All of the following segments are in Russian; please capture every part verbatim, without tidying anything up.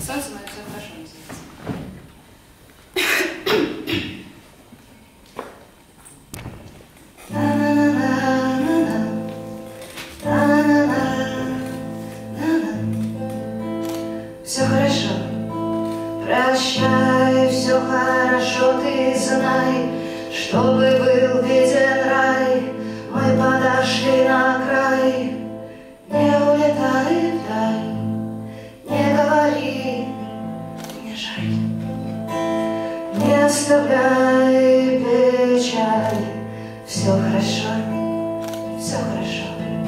Солнце мое, все хорошо называется. Все хорошо, прощай, все хорошо, ты знай, чтобы был виден рай, мы подошли на край. Не улетай вдаль, не говори, мне жаль, не оставляй печаль, все хорошо, все хорошо.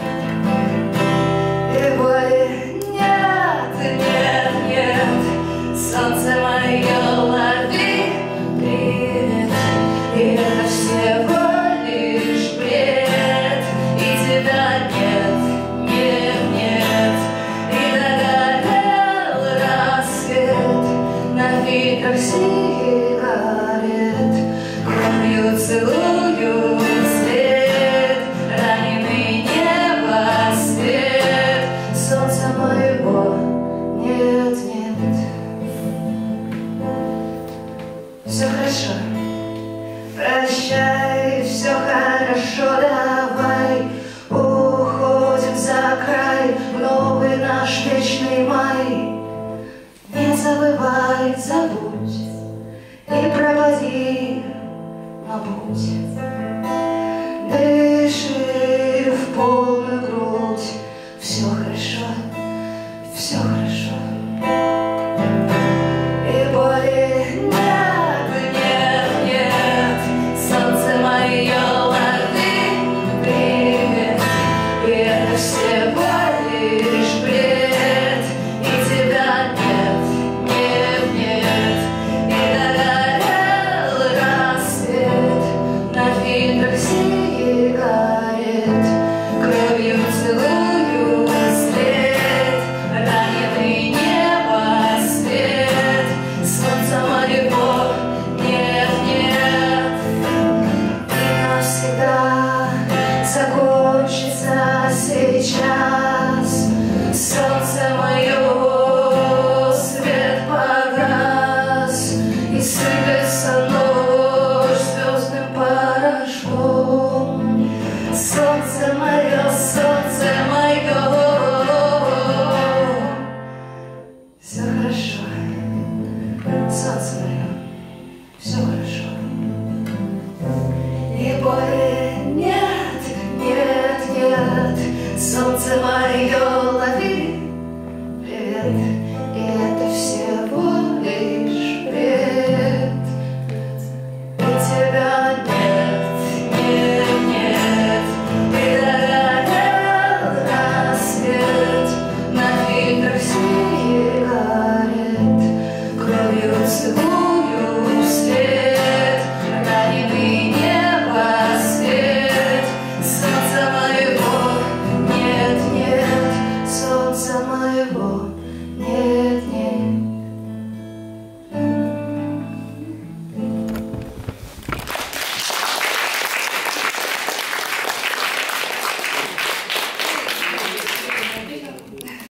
И боль нет, нет, нет, солнце мое, лови привет, и это всего лишь бред, и тебя нет, нет, нет, и догорел рассвет на фильтрах сигарет, кровью целую свет, раненый небосвет, солнца моего нет, нет. Все хорошо, прощай, все хорошо, давай уходим за край в новый наш вечный май. Не забывай, забудь и проводи на путь.